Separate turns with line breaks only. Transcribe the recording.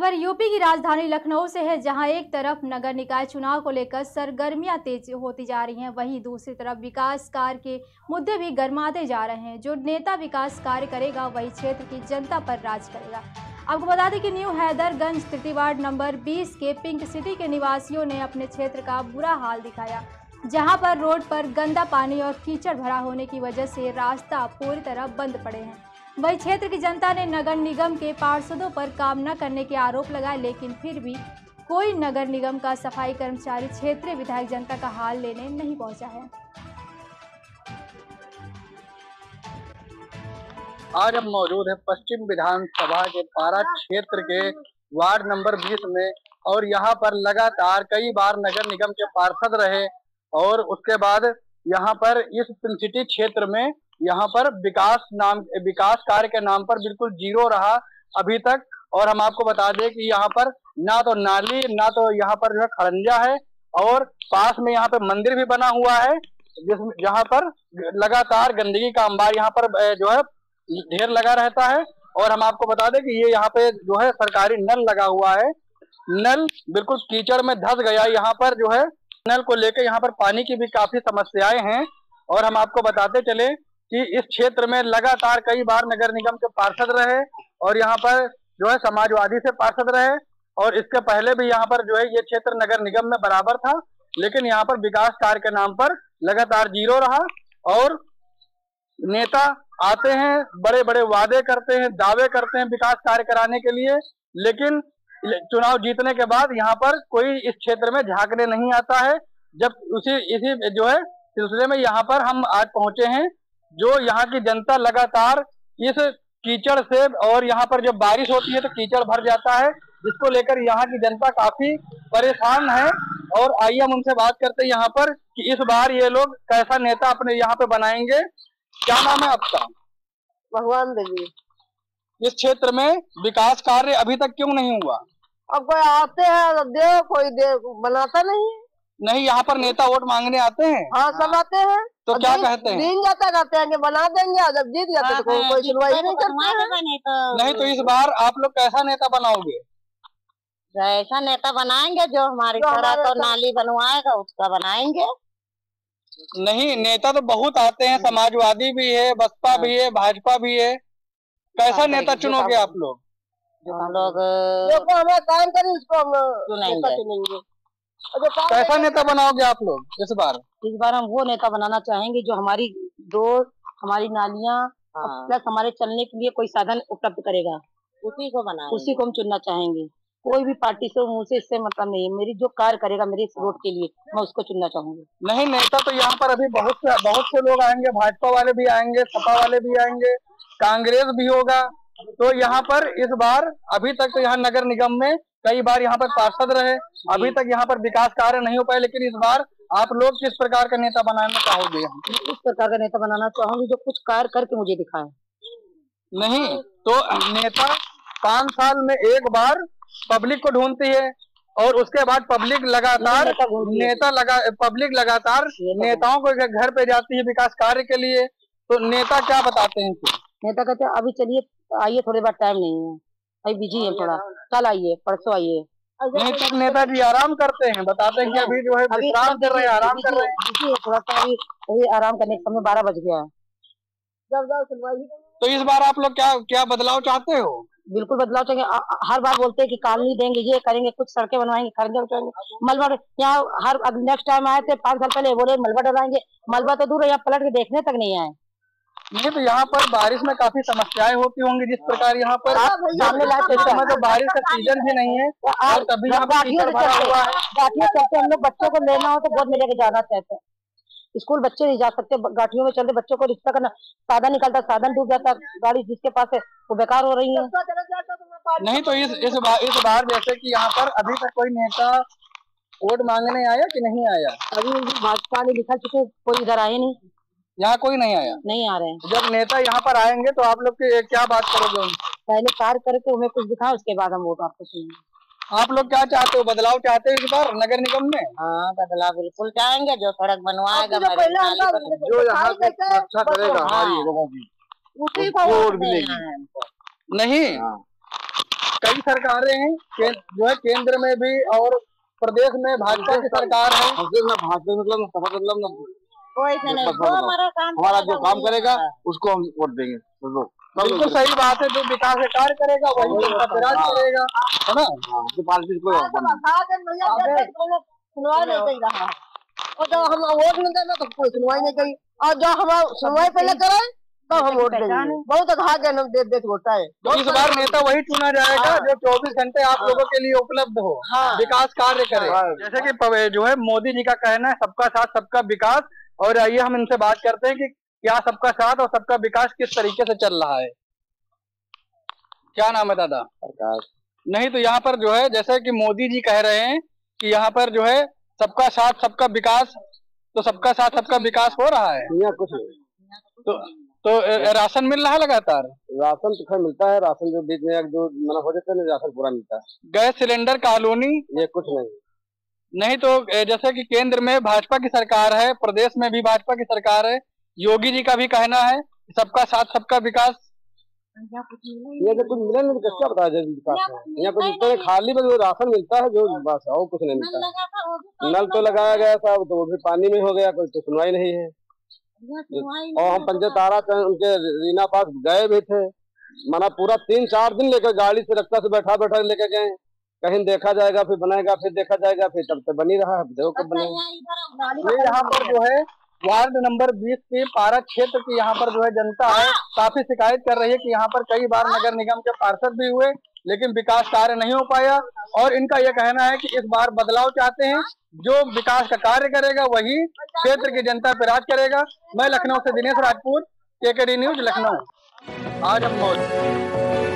खबर यूपी की राजधानी लखनऊ से है, जहां एक तरफ नगर निकाय चुनाव को लेकर सरगर्मियां तेज होती जा रही हैं, वहीं दूसरी तरफ विकास कार्य के मुद्दे भी गर्माते जा रहे हैं। जो नेता विकास कार्य करेगा वही क्षेत्र की जनता पर राज करेगा। आपको बता दें कि न्यू हैदरगंज तृतीय वार्ड नंबर 20 के पिंक सिटी के निवासियों ने अपने क्षेत्र का बुरा हाल दिखाया, जहां पर रोड पर गंदा पानी और कीचड़ भरा होने की वजह से रास्ता पूरी तरह बंद पड़े हैं। वही क्षेत्र की जनता ने नगर निगम के पार्षदों पर काम न करने के आरोप लगाए, लेकिन फिर भी कोई नगर निगम का सफाई कर्मचारी क्षेत्रीय विधायक जनता का हाल लेने नहीं पहुंचा है।
आज हम मौजूद है पश्चिम विधानसभा के पारा क्षेत्र के वार्ड नंबर 20 में, और यहाँ पर लगातार कई बार नगर निगम के पार्षद रहे और उसके बाद यहाँ पर इस पिंक सिटी क्षेत्र में यहाँ पर विकास कार्य के नाम पर बिल्कुल जीरो रहा अभी तक। और हम आपको बता दें कि यहाँ पर ना तो नाली ना तो यहाँ पर जो है खड़ंजा है, और पास में यहाँ पे मंदिर भी बना हुआ है जहाँ पर लगातार गंदगी का अंबार यहाँ पर जो है ढेर लगा रहता है। और हम आपको बता दें कि ये यहाँ पे जो है सरकारी नल लगा हुआ है, नल बिल्कुल कीचड़ में धंस गया। यहाँ पर जो है नल को लेकर यहाँ पर पानी की भी काफी समस्याएं हैं। और हम आपको बताते चले कि इस क्षेत्र में लगातार कई बार नगर निगम के पार्षद रहे, और यहाँ पर जो है समाजवादी से पार्षद रहे, और इसके पहले भी यहाँ पर जो है ये क्षेत्र नगर निगम में बराबर था, लेकिन यहाँ पर विकास कार्य के नाम पर लगातार जीरो रहा। और नेता आते हैं, बड़े बड़े वादे करते हैं, दावे करते हैं विकास कार्य कराने के लिए, लेकिन चुनाव जीतने के बाद यहाँ पर कोई इस क्षेत्र में झांकने नहीं आता है। जब इसी जो है सिलसिले में यहाँ पर हम आज पहुंचे हैं, जो यहाँ की जनता लगातार इस कीचड़ से, और यहाँ पर जब बारिश होती है तो कीचड़ भर जाता है, जिसको लेकर यहाँ की जनता काफी परेशान है। और आइए हम उनसे बात करते हैं यहाँ पर कि इस बार ये लोग कैसा नेता अपने यहाँ पे बनाएंगे। क्या नाम है आपका?
भगवान देवी।
इस क्षेत्र में विकास कार्य अभी तक क्यों नहीं हुआ?
अब कोई आते हैं दे, कोई दे बनाता नहीं।
यहाँ पर नेता वोट मांगने आते हैं?
हाँ, सब आते हैं।
तो क्या कहते हैं?
दिन जाता कहते हैं कि बना देंगे, और जब जीत जाते तो कोई सुनवाई नहीं करता।
नहीं तो इस बार आप लोग कैसा नेता बनाओगे?
ऐसा नेता बनाएंगे जो हमारी तरह तो नाली बनवाएगा उसका बनाएंगे।
नहीं, नेता तो बहुत आते हैं, समाजवादी भी है, बसपा भी है, भाजपा भी है। कैसा नेता चुनोगे आप लोग?
हम लोग
हमें काम करें उसको हम चुनेंगे।
कैसा नेता बनाओगे आप लोग इस बार?
इस बार हम वो नेता बनाना चाहेंगे जो हमारी रोड, हमारी नालियाँ प्लस हमारे चलने के लिए कोई साधन उपलब्ध करेगा, उसी को हम चुनना चाहेंगे। कोई भी पार्टी से मुझसे इससे मतलब नहीं है, मेरी जो कार्य करेगा मेरे इस रोड के लिए मैं उसको चुनना चाहूंगी।
नहीं, नेता तो यहाँ पर अभी बहुत से लोग आएंगे, भाजपा वाले भी आएंगे, सपा वाले भी आएंगे, कांग्रेस भी होगा। तो यहाँ पर इस बार अभी तक तो यहाँ नगर निगम में कई बार यहाँ पर पार्षद रहे, अभी तक यहाँ पर विकास कार्य नहीं हो पाए, लेकिन इस बार आप लोग किस प्रकार का नेता बनाना चाहोगे?
इस प्रकार का नेता बनाना चाहूंगी जो कुछ कार्य करके मुझे दिखाए।
नहीं तो नेता 5 साल में एक बार पब्लिक को ढूंढती है, और उसके बाद पब्लिक लगातार पब्लिक लगातार नेताओं को घर पे जाती है विकास कार्य के लिए। तो नेता क्या बताते हैं?
नेता कहते हैं अभी चलिए, आइए, थोड़ी बार टाइम नहीं है, अभी बिजी है थोड़ा, कल आइए, परसों आइए।
नहीं तक नेताजी आराम करते हैं, बताते हैं कि अभी जो है विश्राम कर रहे हैं, आराम कर रहे हैं।
थोड़ा सा अभी आराम करने के समय 12 बज गया है।
तो इस बार आप लोग क्या बदलाव चाहते हो?
बिल्कुल बदलाव चाहिए। हर बार बोलते हैं कि कॉलोनी देंगे, ये करेंगे, कुछ सड़कें बनवाएंगे, खरीदे उठाएंगे, मलबा यहाँ हर नेक्स्ट टाइम आए थे 5 साल पहले, बोले मलबा डलवाएंगे, मलबा तो दूर है, यहाँ पलट के देखने तक नहीं आए।
नहीं तो यहाँ पर बारिश में काफी समस्याएं होती होंगी, जिस प्रकार यहाँ पर तो बारिश का सीजन भी नहीं है, और तभी यहाँ पर भरा हुआ है।
गाठियों चलते हम लोग बच्चों को लेना हो तो गोद में लेके जाना चाहते हैं, स्कूल बच्चे नहीं जा सकते, गाठियों में चलते बच्चों को रिक्शा करना, साधन निकलता, साधन डूब जाता, गाड़ी जिसके पास है वो बेकार हो रही है।
नहीं तो इस बार जैसे कि यहाँ पर अभी तक कोई नेता वोट मांगने आया कि नहीं आया?
अभी भाजपा ने लिखा चुके, कोई इधर आए नहीं,
यहाँ कोई नहीं आया,
नहीं आ रहे हैं।
जब नेता यहाँ पर आएंगे तो आप लोग क्या बात करोगे?
पहले कार्य करके उन्हें कुछ दिखाएं, उसके बाद हम वोट आपको सुनेंगे।
आप लोग क्या चाहते हो? बदलाव चाहते हो इस बार नगर निगम में?
हाँ, बदलाव बिल्कुल चाहेंगे, जो सड़क बनवाएगा,
जो यहाँ पे अच्छा करेगा हमारी लोगों की,
नहीं कई सरकारें हैं जो है केंद्र में भी और प्रदेश में भाजपा की सरकार है।
हमारा जो काम करेगा उसको हम वोट देंगे।
बिल्कुल सही बात है, जो विकास का कार्य करेगा वही जनता पे राज करेगा, है ना।
जो पार्टी को सुनवाई नहीं कर रहा, और जब हम वोट नहीं देना तो कोई सुनवाई नहीं करी, और जब हम सुनवाई पहले करें तब हम वोट देंगे। बहुत भाग्य हम देश होता है।
तो इस बार नेता वही चुना जाएगा जो 24 घंटे आप लोगों के लिए उपलब्ध हो, विकास कार्य करे। जैसे कि जो है मोदी जी का कहना है सबका साथ सबका विकास, और आइए हम इनसे बात करते हैं कि क्या सबका साथ और सबका विकास किस तरीके से चल रहा है। क्या नाम है दादा?
प्रकाश।
नहीं तो यहाँ पर जो है जैसे कि मोदी जी कह रहे हैं कि यहाँ पर जो है सबका साथ सबका विकास, तो सबका साथ सबका विकास हो रहा है?
कुछ नहीं।
तो राशन मिल रहा है लगातार?
राशन तो खैर मिलता है, राशन जो बीच में जो मना हो जाता है राशन पूरा मिलता है।
गैस सिलेंडर कॉलोनी
ये कुछ नहीं।
तो जैसे कि केंद्र में भाजपा की सरकार है, प्रदेश में भी भाजपा की सरकार है, योगी जी का भी कहना है सबका साथ सबका विकास।
ये तो कुछ मिला नहीं, क्या बताया विकास है? यहाँ कुछ मिलता है, खाली बस राशन मिलता है जो, बस और कुछ नहीं मिलता। नल तो लगाया गया था तो वो भी पानी में हो गया, कोई तो सुनवाई नहीं है। और हम पंचायत तारा उनके रीना पास गए भी थे, माना पूरा 3-4 दिन लेकर गाड़ी से रस्ता से बैठा लेके गए, कहीं देखा जाएगा फिर बनाएगा, फिर देखा जाएगा, फिर तब तक बनी रहा है, देखो कब बनेगा।
ये यहाँ पर जो है वार्ड नंबर 20 के पारा क्षेत्र की यहाँ पर जो है जनता है, काफी शिकायत कर रही है कि यहाँ पर कई बार नगर निगम के पार्षद भी हुए लेकिन विकास कार्य नहीं हो पाया, और इनका यह कहना है कि इस बार बदलाव चाहते हैं, जो विकास का कार्य करेगा वही क्षेत्र की जनता पे राज करेगा। मैं लखनऊ से दिनेश राजपूत, केकेडी न्यूज लखनऊ। आज हम मौजूद